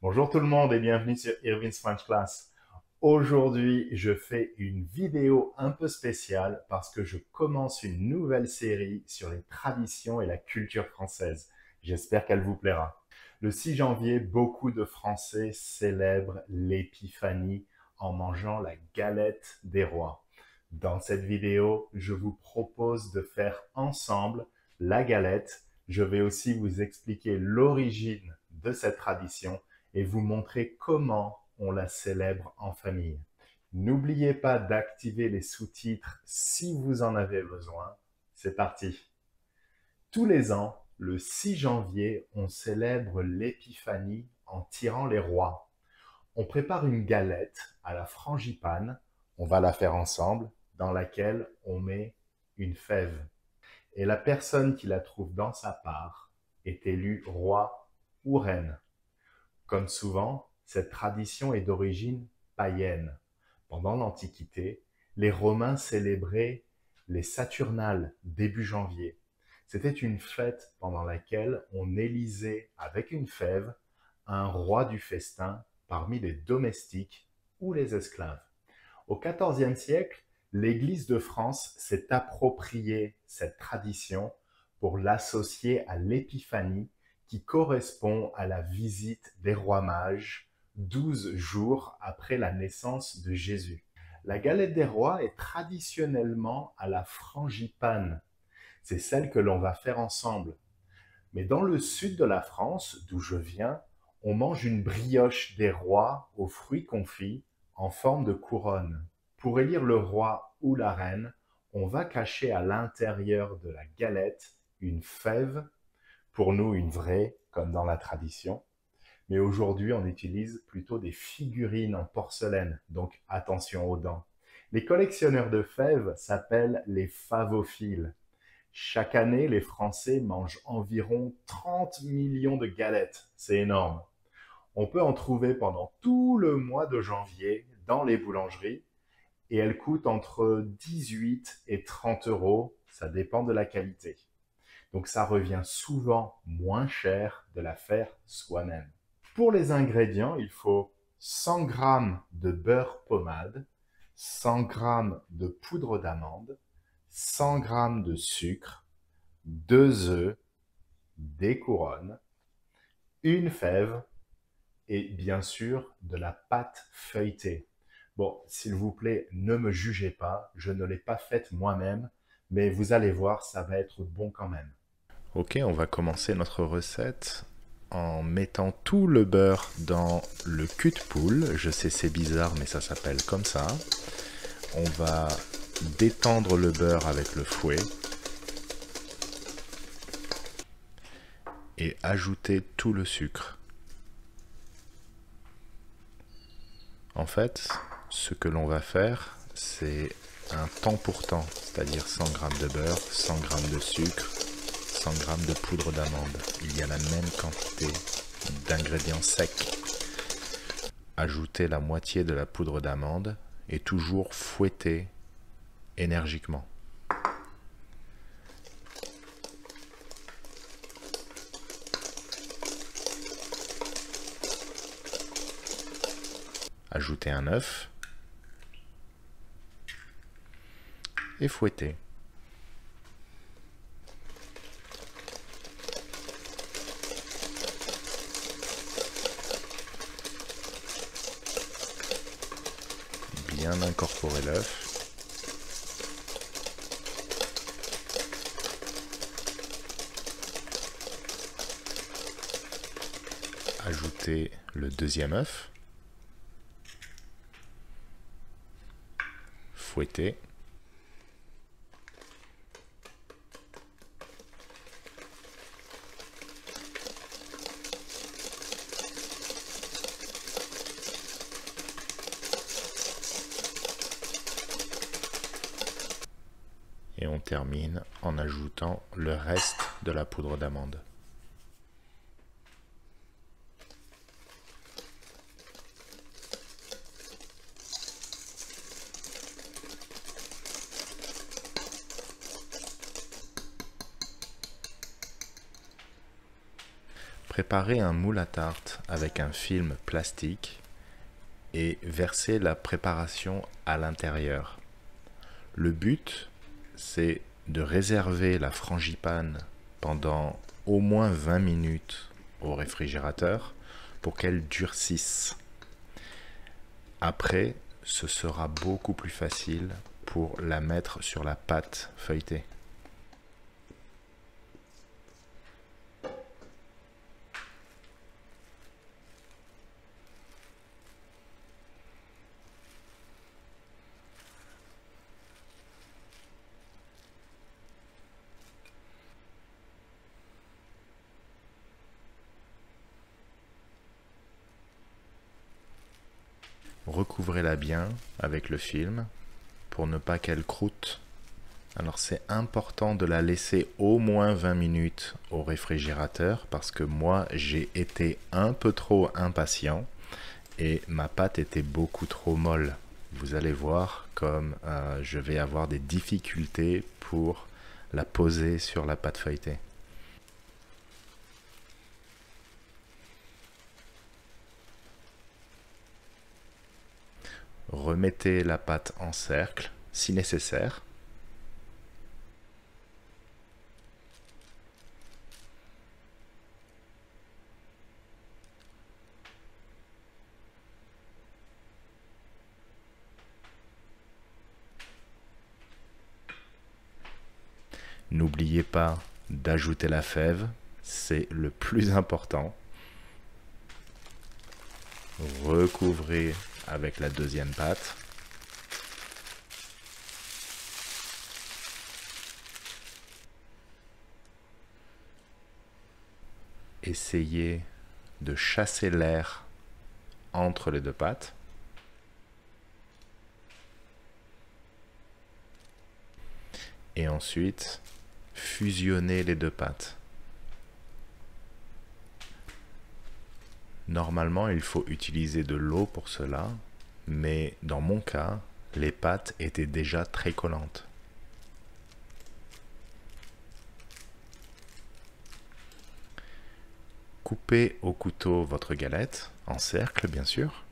Bonjour tout le monde et bienvenue sur Irvin's French Class. Aujourd'hui, je fais une vidéo un peu spéciale parce que je commence une nouvelle série sur les traditions et la culture française. J'espère qu'elle vous plaira. Le 6 janvier, beaucoup de Français célèbrent l'Épiphanie en mangeant la galette des rois. Dans cette vidéo, je vous propose de faire ensemble la galette. Je vais aussi vous expliquer l'origine de cette tradition et vous montrer comment on la célèbre en famille. N'oubliez pas d'activer les sous-titres si vous en avez besoin. C'est parti. Tous les ans, le 6 janvier, on célèbre l'Épiphanie en tirant les rois. On prépare une galette à la frangipane, on va la faire ensemble, dans laquelle on met une fève. Et la personne qui la trouve dans sa part est élue roi ou reine. Comme souvent, cette tradition est d'origine païenne. Pendant l'Antiquité, les Romains célébraient les Saturnales début janvier. C'était une fête pendant laquelle on élisait avec une fève un roi du festin parmi les domestiques ou les esclaves. Au XIVe siècle, l'Église de France s'est appropriée cette tradition pour l'associer à l'Épiphanie qui correspond à la visite des rois mages 12 jours après la naissance de Jésus. La galette des rois est traditionnellement à la frangipane. C'est celle que l'on va faire ensemble. Mais dans le sud de la France, d'où je viens, on mange une brioche des rois aux fruits confits en forme de couronne. Pour élire le roi ou la reine, on va cacher à l'intérieur de la galette une fève, pour nous une vraie, comme dans la tradition. Mais aujourd'hui, on utilise plutôt des figurines en porcelaine, donc attention aux dents. Les collectionneurs de fèves s'appellent les favophiles. Chaque année, les Français mangent environ 30 millions de galettes. C'est énorme. On peut en trouver pendant tout le mois de janvier dans les boulangeries et elles coûtent entre 18 et 30 euros. Ça dépend de la qualité. Donc ça revient souvent moins cher de la faire soi-même. Pour les ingrédients, il faut 100 g de beurre pommade, 100 g de poudre d'amande, 100 g de sucre, 2 œufs, des couronnes, une fève et bien sûr de la pâte feuilletée. Bon, s'il vous plaît, ne me jugez pas, je ne l'ai pas faite moi-même, mais vous allez voir, ça va être bon quand même. Ok, on va commencer notre recette en mettant tout le beurre dans le cul de poule. Je sais, c'est bizarre, mais ça s'appelle comme ça. On va détendre le beurre avec le fouet et ajouter tout le sucre. En fait, ce que l'on va faire, c'est un temps pour temps, c'est-à-dire 100 g de beurre, 100 g de sucre, 100 g de poudre d'amande. Il y a la même quantité d'ingrédients secs. Ajoutez la moitié de la poudre d'amande et toujours fouetter énergiquement. Ajoutez un œuf et fouettez. Bien incorporer l'œuf. Ajoutez le deuxième œuf. Fouettez. Et on termine en ajoutant le reste de la poudre d'amande. Préparez un moule à tarte avec un film plastique et versez la préparation à l'intérieur. Le but, c'est de réserver la frangipane pendant au moins 20 minutes au réfrigérateur pour qu'elle durcisse. Après, ce sera beaucoup plus facile pour la mettre sur la pâte feuilletée. Recouvrez-la bien avec le film pour ne pas qu'elle croûte. Alors c'est important de la laisser au moins 20 minutes au réfrigérateur parce que moi j'ai été un peu trop impatient et ma pâte était beaucoup trop molle. Vous allez voir comme je vais avoir des difficultés pour la poser sur la pâte feuilletée. Remettez la pâte en cercle si nécessaire. N'oubliez pas d'ajouter la fève, c'est le plus important. Recouvrez avec la deuxième pâte. Essayez de chasser l'air entre les deux pâtes. Et ensuite, fusionnez les deux pâtes. Normalement, il faut utiliser de l'eau pour cela, mais dans mon cas, les pâtes étaient déjà très collantes. Coupez au couteau votre galette, en cercle bien sûr.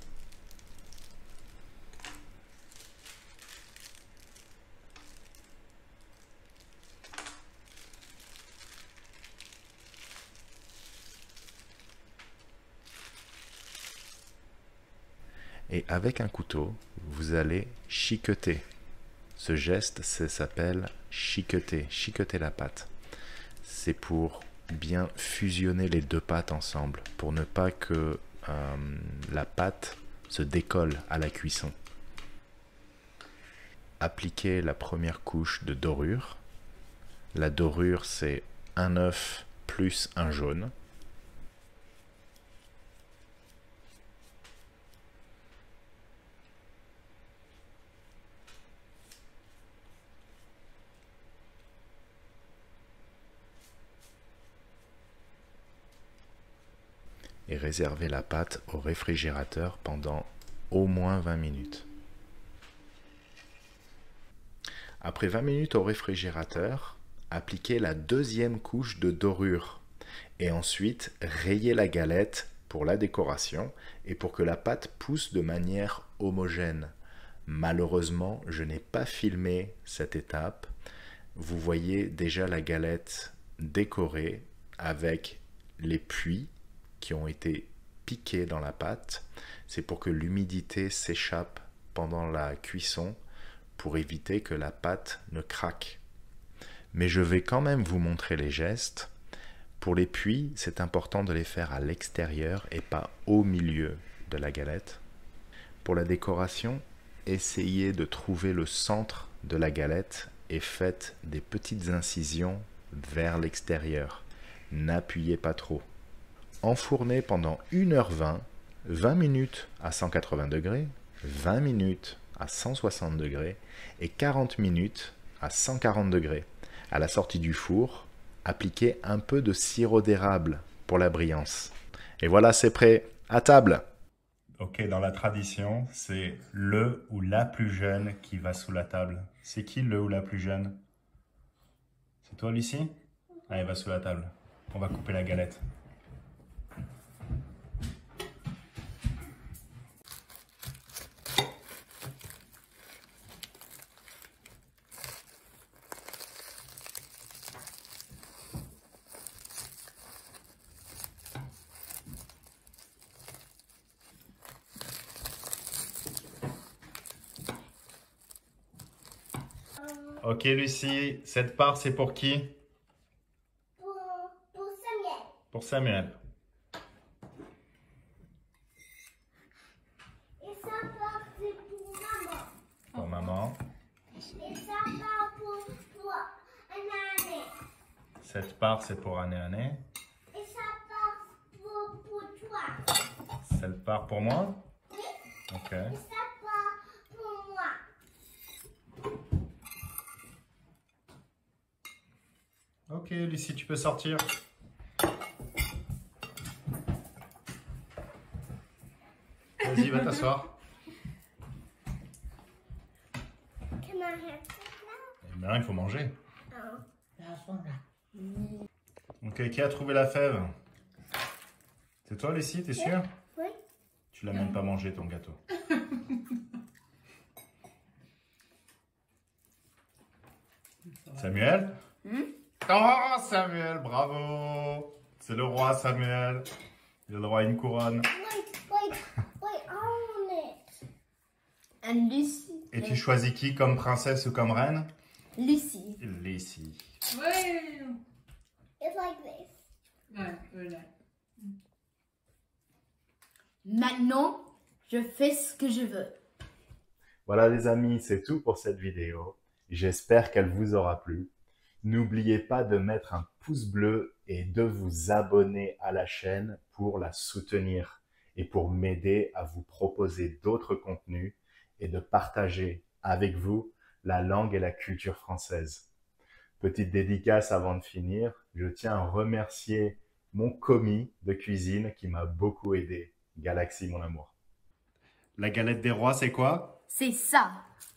Et avec un couteau, vous allez chiqueter. Ce geste, ça s'appelle chiqueter, chiqueter la pâte. C'est pour bien fusionner les deux pâtes ensemble, pour ne pas que la pâte se décolle à la cuisson. Appliquez la première couche de dorure. La dorure, c'est un œuf plus un jaune. Et réservez la pâte au réfrigérateur pendant au moins 20 minutes. Après 20 minutes au réfrigérateur, appliquez la deuxième couche de dorure et ensuite rayez la galette pour la décoration et pour que la pâte pousse de manière homogène. Malheureusement, je n'ai pas filmé cette étape. Vous voyez déjà la galette décorée avec les puits qui ont été piqués dans la pâte. C'est pour que l'humidité s'échappe pendant la cuisson pour éviter que la pâte ne craque. Mais je vais quand même vous montrer les gestes. Pour les puits, c'est important de les faire à l'extérieur et pas au milieu de la galette. Pour la décoration, essayez de trouver le centre de la galette et faites des petites incisions vers l'extérieur. N'appuyez pas trop. Enfournez pendant 1h20, 20 minutes à 180 degrés, 20 minutes à 160 degrés et 40 minutes à 140 degrés. À la sortie du four, appliquez un peu de sirop d'érable pour la brillance. Et voilà, c'est prêt. À table! Ok, dans la tradition, c'est le ou la plus jeune qui va sous la table. C'est qui le ou la plus jeune? C'est toi, Lucie? Allez, va sous la table. On va couper la galette. Ok, Lucie, cette part, c'est pour qui? Pour Samuel. Pour Samuel. Et ça part, c'est pour maman. Pour maman. Et ça part pour un année. Cette part, c'est pour année. Et ça part pour toi. Cette part pour moi? Oui. Ok. Et ça part pour moi. Ok, Lucie, tu peux sortir. Vas-y, va t'asseoir. Can I have this now? Eh bien, il faut manger. Oh. Ok, qui a trouvé la fève? C'est toi, Lucie, t'es sûre? Oui. Tu l'as même pas mangé, ton gâteau. Samuel? Oh, Samuel, bravo! C'est le roi, Samuel. Il a le droit à une couronne. Wait, I want it. And Lucie. Et tu choisis qui comme princesse ou comme reine? Lucie. Lucie. Ouais. It's like this. Ouais, voilà. Maintenant, je fais ce que je veux. Voilà les amis, c'est tout pour cette vidéo. J'espère qu'elle vous aura plu. N'oubliez pas de mettre un pouce bleu et de vous abonner à la chaîne pour la soutenir et pour m'aider à vous proposer d'autres contenus et de partager avec vous la langue et la culture française. Petite dédicace avant de finir, je tiens à remercier mon commis de cuisine qui m'a beaucoup aidé. Galaxy, mon amour. La galette des rois, c'est quoi? C'est ça.